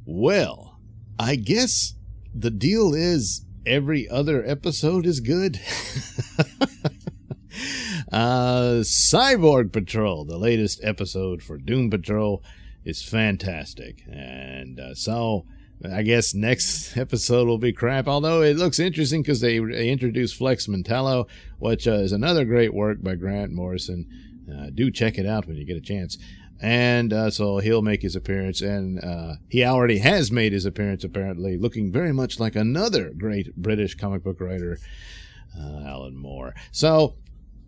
Well, I guess the deal is every other episode is good. Cyborg Patrol, the latest episode for Doom Patrol, is fantastic. And so I guess next episode will be crap, although it looks interesting because they introduce Flex Mentallo, which is another great work by Grant Morrison. Do check it out when you get a chance. And so he'll make his appearance, and he already has made his appearance, apparently, looking very much like another great British comic book writer, Alan Moore. So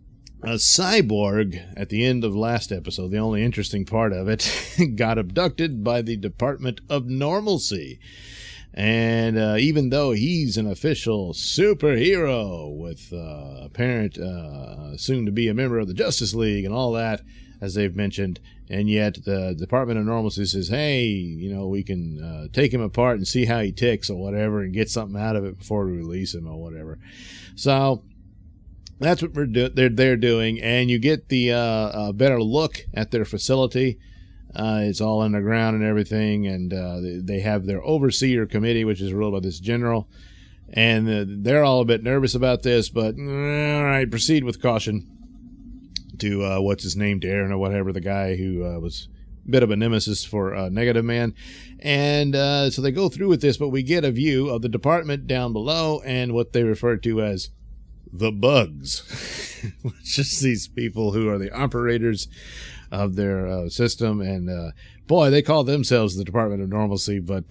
Cyborg, at the end of last episode, the only interesting part of it, got abducted by the Department of Normalcy. And even though he's an official superhero with apparent soon to be a member of the Justice League and all that, as they've mentioned, and yet the Department of Normalcy says, hey, you know, we can take him apart and see how he ticks or whatever and get something out of it before we release him or whatever. So that's what they're doing, and you get the better look at their facility. It's all underground and everything, and they have their overseer committee, which is ruled by this general, and they're all a bit nervous about this, but all right, proceed with caution to what's his name, Darren or whatever, the guy who was a bit of a nemesis for Negative Man. And so they go through with this, but we get a view of the department down below and what they refer to as the bugs, which is these people who are the operators of their system. And boy, they call themselves the Department of Normalcy, but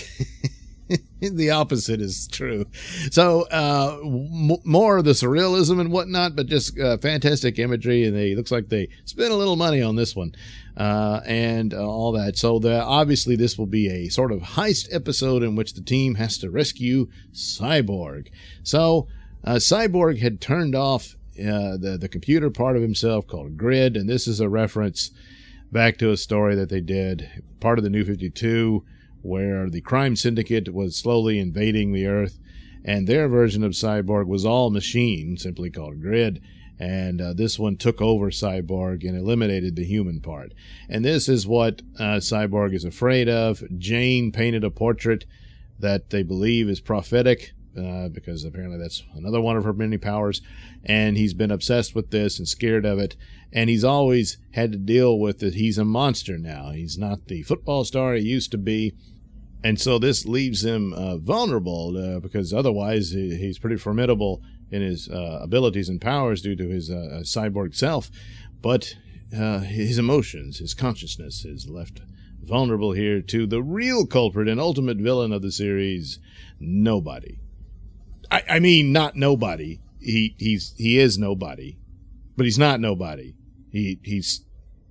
the opposite is true. So more of the surrealism and whatnot, but just fantastic imagery, and it looks like they spent a little money on this one and all that. So obviously this will be a sort of heist episode in which the team has to rescue Cyborg. So Cyborg had turned off the computer part of himself called Grid, and this is a reference back to a story that they did, part of the New 52, where the crime syndicate was slowly invading the Earth, and their version of Cyborg was all machine, simply called Grid, and this one took over Cyborg and eliminated the human part. And this is what Cyborg is afraid of. Jane painted a portrait that they believe is prophetic, because apparently that's another one of her many powers, and he's been obsessed with this and scared of it, and he's always had to deal with it. He's a monster now. He's not the football star he used to be, and so this leaves him vulnerable, because otherwise he's pretty formidable in his abilities and powers due to his cyborg self, but his emotions, his consciousness is left vulnerable here to the real culprit and ultimate villain of the series, Nobody. I mean, not nobody. He is nobody, but he's not nobody. He's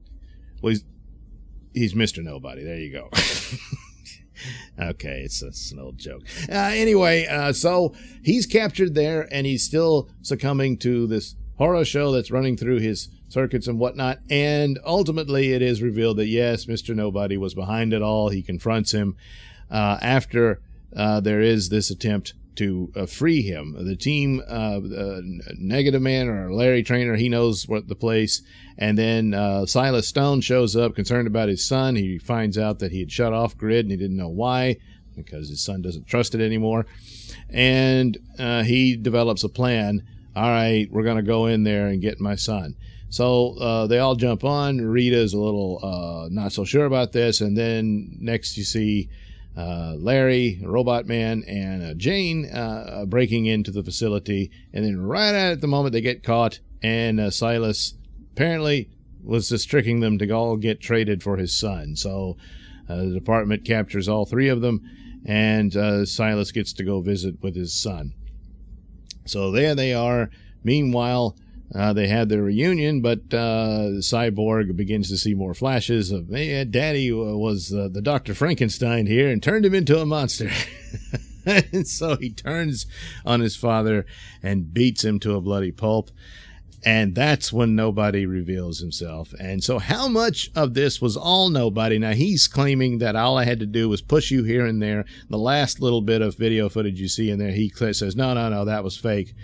Mr. Nobody. There you go. Okay, it's an old joke. Anyway, so he's captured there, and he's still succumbing to this horror show that's running through his circuits and whatnot. And ultimately, it is revealed that yes, Mr. Nobody was behind it all. He confronts him after there is this attempt to free him. The team, Negative Man or Larry Trainer, he knows what the place. And then Silas Stone shows up, concerned about his son. He finds out that he had shut off Grid, and he didn't know why, because his son doesn't trust it anymore. And he develops a plan. All right, we're going to go in there and get my son. So they all jump on. Rita's a little not so sure about this. And then next you see Larry, Robot Man, and Jane breaking into the facility, and then right at the moment they get caught, and Silas apparently was just tricking them to all get traded for his son. So the department captures all three of them, and Silas gets to go visit with his son. So there they are. Meanwhile, they had their reunion, but Cyborg begins to see more flashes of, hey, Daddy was the Dr. Frankenstein here and turned him into a monster. And so he turns on his father and beats him to a bloody pulp. And that's when Nobody reveals himself. And so how much of this was all Nobody? Now, he's claiming that all I had to do was push you here and there. The last little bit of video footage you see in there, he says, no, that was fake.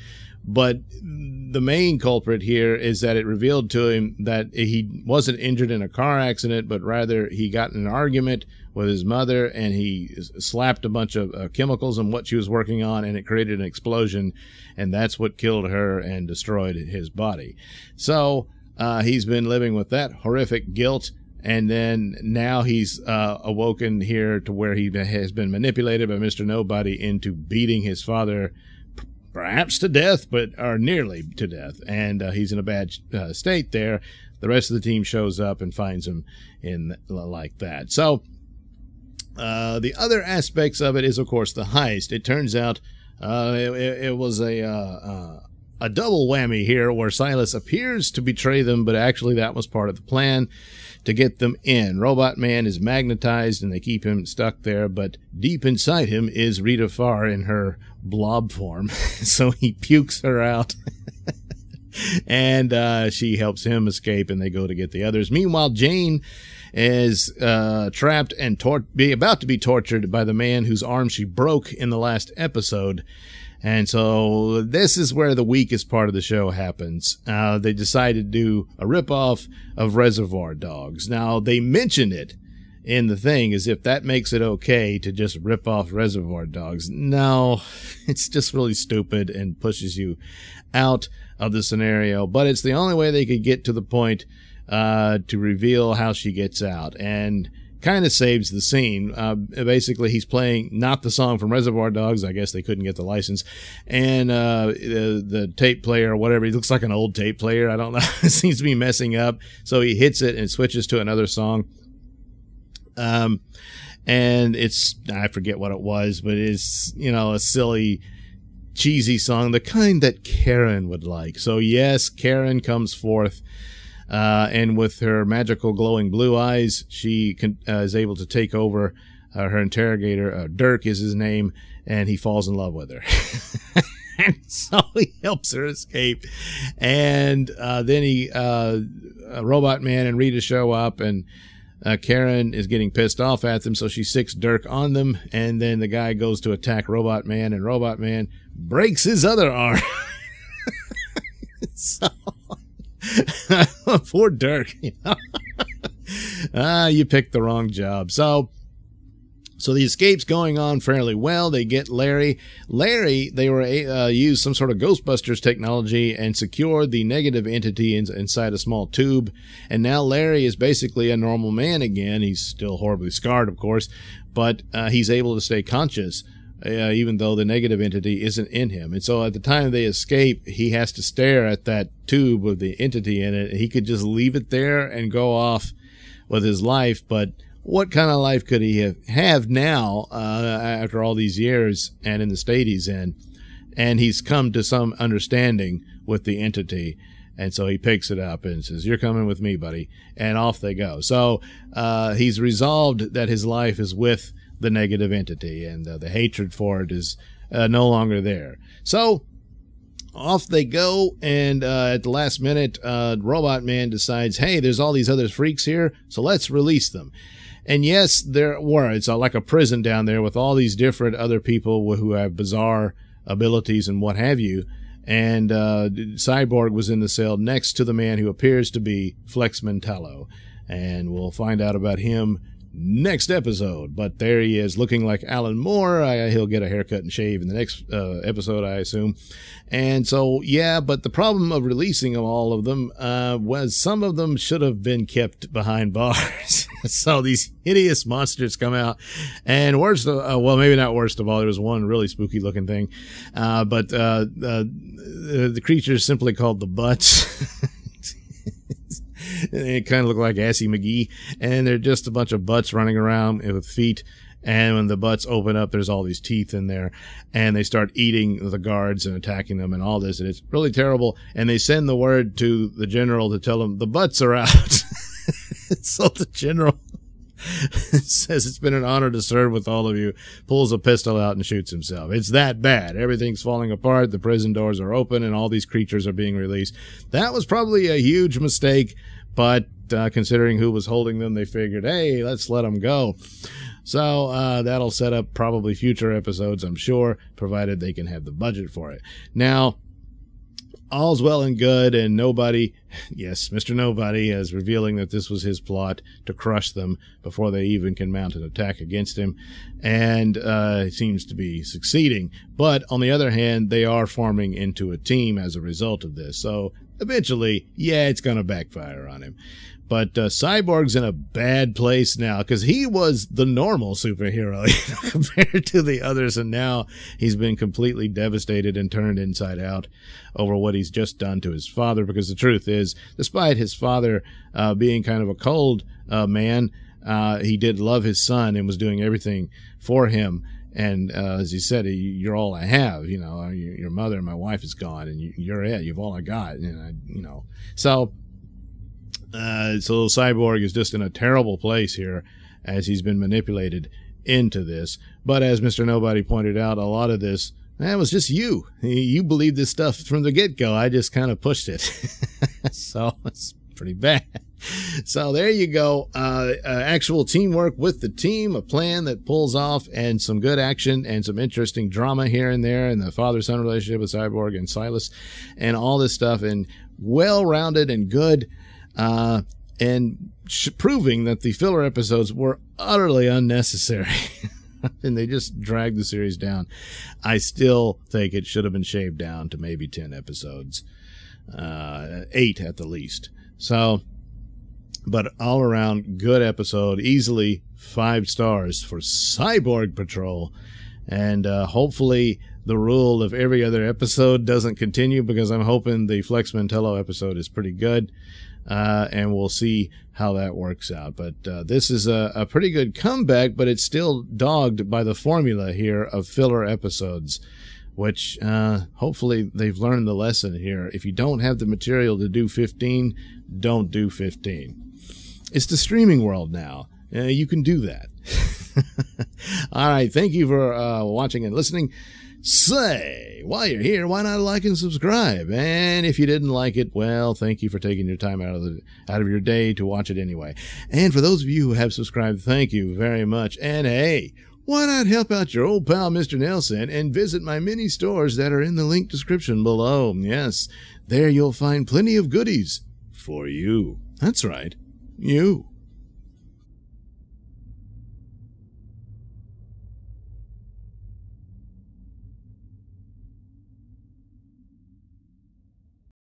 But the main culprit here is that it revealed to him that he wasn't injured in a car accident, but rather he got in an argument with his mother, and he slapped a bunch of chemicals on what she was working on, and it created an explosion, and that's what killed her and destroyed his body. So he's been living with that horrific guilt, and then now he's awoken here to where he has been manipulated by Mr. Nobody into beating his father, perhaps to death, or nearly to death, and he's in a bad state there. The rest of the team shows up and finds him in like that. So the other aspects of it is, of course, the heist. It turns out it was a double whammy here, where Silas appears to betray them, but actually that was part of the plan to get them in. Robot Man is magnetized, and they keep him stuck there, but deep inside him is Rita Farr in her blob form. So he pukes her out. And she helps him escape, and they go to get the others. Meanwhile, Jane is trapped and about to be tortured by the man whose arm she broke in the last episode. And so this is where the weakest part of the show happens. They decide to do a ripoff of Reservoir Dogs. Now, they mention it in the thing as if that makes it okay to just rip off Reservoir Dogs. No, it's just really stupid and pushes you out of the scenario. But it's the only way they could get to the point to reveal how she gets out, and kind of saves the scene. Basically, he's playing not the song from Reservoir Dogs. I guess they couldn't get the license. And the tape player or whatever, he looks like an old tape player. I don't know. It seems to be messing up. So he hits it and switches to another song. And it's, I forget what it was, but it's, a silly, cheesy song, the kind that Karen would like. So yes, Karen comes forth. And with her magical glowing blue eyes, she is able to take over her interrogator. Dirk is his name, and he falls in love with her. And so he helps her escape. And then Robot Man and Rita show up, and Karen is getting pissed off at them, so she sicks Dirk on them. And then the guy goes to attack Robot Man, and Robot Man breaks his other arm. So... poor Dirk. You picked the wrong job. So the escape's going on fairly well. They get Larry. They were used some sort of Ghostbusters technology and secured the negative entity inside a small tube. And now Larry is basically a normal man again. He's still horribly scarred, of course, but he's able to stay conscious. Even though the negative entity isn't in him. And so at the time they escape, he has to stare at that tube with the entity in it. He could just leave it there and go off with his life, but what kind of life could he have now after all these years and in the state he's in? And he's come to some understanding with the entity. And so he picks it up and says, "You're coming with me, buddy." And off they go. So he's resolved that his life is with the negative entity, and the hatred for it is no longer there. So off they go, and at the last minute, Robot Man decides, hey, there's all these other freaks here, so let's release them. And yes, there were. It's like a prison down there with all these different other people who have bizarre abilities and what have you. And Cyborg was in the cell next to the man who appears to be Flex Mentallo. And we'll find out about him next episode. But there he is, looking like Alan Moore. He'll get a haircut and shave in the next episode, I assume. And so, yeah, but the problem of releasing all of them was some of them should have been kept behind bars. So these hideous monsters come out, and worst of, well, maybe not worst of all, there was one really spooky looking thing, but the creatures simply called the Butts. They kind of look like Assy McGee, and they're just a bunch of butts running around with feet. And when the butts open up, there's all these teeth in there, and they start eating the guards and attacking them and all this, and it's really terrible. And they send the word to the general to tell him the butts are out. So the general says, "It's been an honor to serve with all of you," pulls a pistol out and shoots himself. It's that bad. Everything's falling apart. The prison doors are open, and all these creatures are being released. That was probably a huge mistake, but considering who was holding them, they figured, hey, let's let them go. So that'll set up probably future episodes, I'm sure, provided they can have the budget for it. Now, all's well and good, and Nobody, yes, Mr. Nobody, is revealing that this was his plot to crush them before they even can mount an attack against him, and seems to be succeeding. But on the other hand, they are forming into a team as a result of this, so eventually, yeah, it's going to backfire on him. But Cyborg's in a bad place now because he was the normal superhero compared to the others, and now he's been completely devastated and turned inside out over what he's just done to his father. Because the truth is, despite his father being kind of a cold man, he did love his son and was doing everything for him. And as he said, you're all I have. You know, your mother and my wife is gone, and you're it. You've all I got. And so. So Cyborg is just in a terrible place here as he's been manipulated into this. But as Mr. Nobody pointed out, a lot of this, that was just you. You believed this stuff from the get-go. I just kind of pushed it. So it's pretty bad. So there you go. Actual teamwork with the team, a plan that pulls off, and some good action and some interesting drama here and there, and the father-son relationship with Cyborg and Silas and all this stuff, and well-rounded and good. And proving that the filler episodes were utterly unnecessary and they just dragged the series down. I still think it should have been shaved down to maybe 10 episodes, 8 at the least. So, but all around good episode, easily 5 stars for Cyborg Patrol. And hopefully the rule of every other episode doesn't continue, because I'm hoping the Flex Mentello episode is pretty good. And we'll see how that works out. But this is a pretty good comeback, but it's still dogged by the formula here of filler episodes, which hopefully they've learned the lesson here. If you don't have the material to do 15, don't do 15. It's the streaming world now. You can do that. All right. Thank you for watching and listening. Say, while you're here, why not like and subscribe? And if you didn't like it, well, thank you for taking your time out of your day to watch it anyway. And for those of you who have subscribed, thank you very much. And hey, why not help out your old pal Mr. Nailsin and visit my mini stores that are in the link description below. Yes, there you'll find plenty of goodies for you. That's right, you.